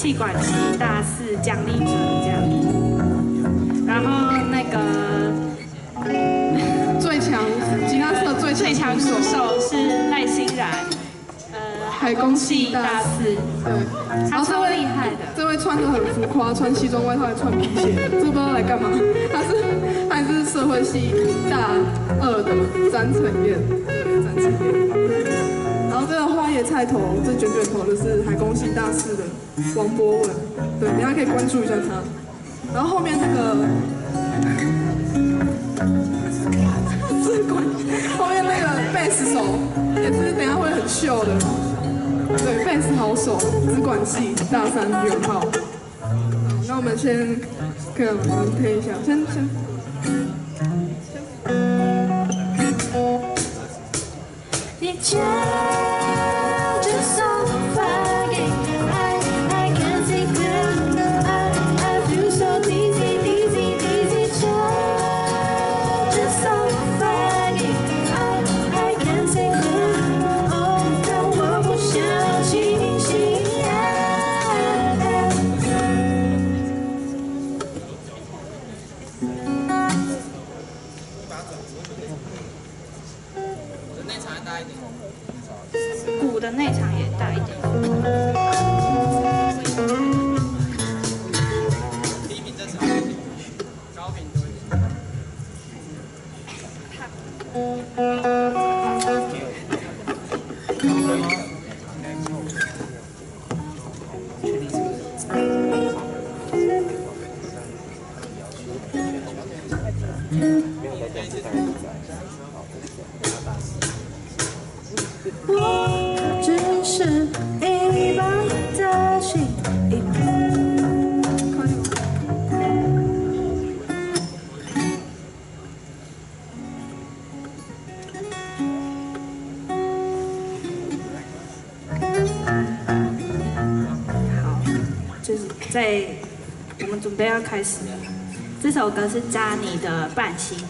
气管系大四奖励者这样。然后那个最强吉他社最强鼓手是赖欣然， 海工系大四，对， 他超厉害的。 这位穿得很浮夸，穿西装外套还穿皮鞋，这不知道来干嘛。他是社会系大二的詹承彦，对，詹承彦。然后这个花椰菜头，这卷卷头的是海工系大四的王博文，对，大家可以关注一下他。然后后面那个，后面那个贝斯手也是等一下会很秀的，对，贝斯好手，资管系大三元号。那我们先，可以我们听一下，先。 鼓的内场也大一点。低频正常，高频多一点。 我只是一般的心， 好，就是在我们准备要开始了。这首歌是扎尼的《半心》。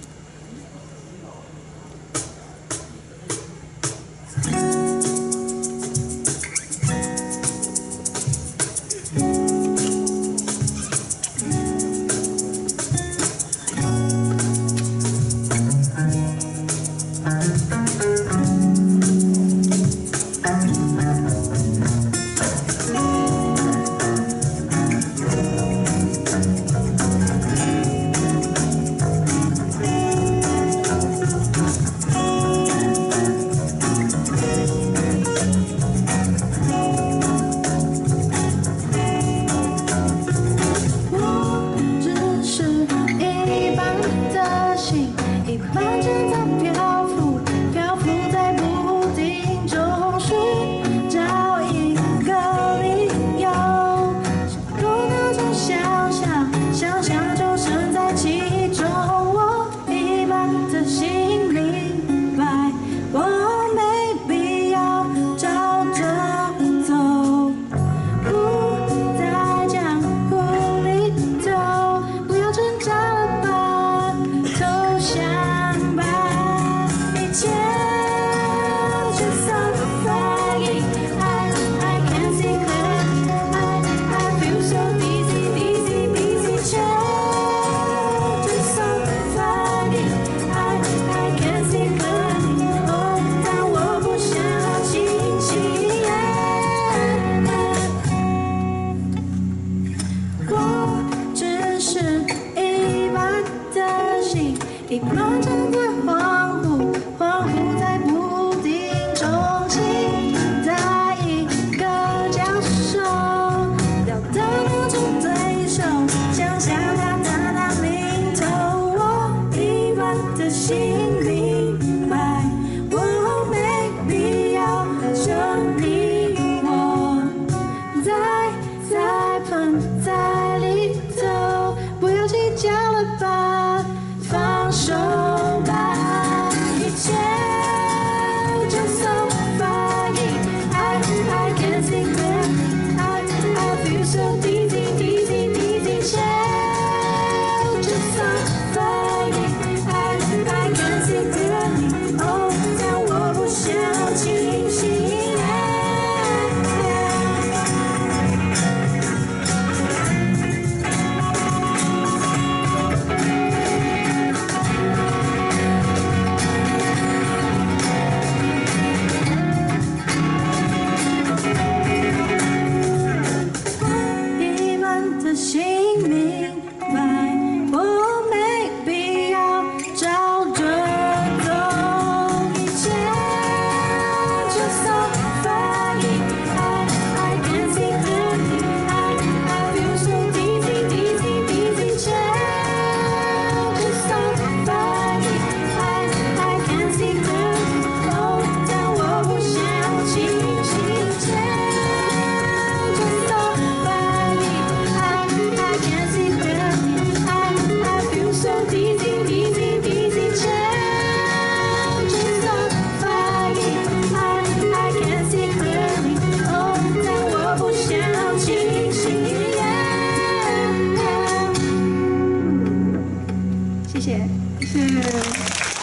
一般正在恍惚，恍惚在不定中情，在一个教授聊到那种对手，想象他的名头，我一般的心明白，我没必要证明我在盆在里头，不要计较了吧。放手。 谢。 谢谢。